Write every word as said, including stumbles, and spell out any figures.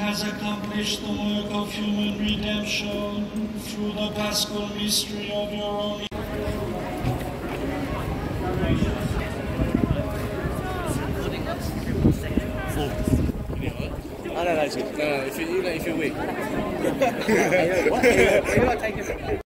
has accomplished the work of human redemption through the paschal mystery of your own. Oh, no, no, no, no, if you, you know, if you're weak. What? Are you not taking it?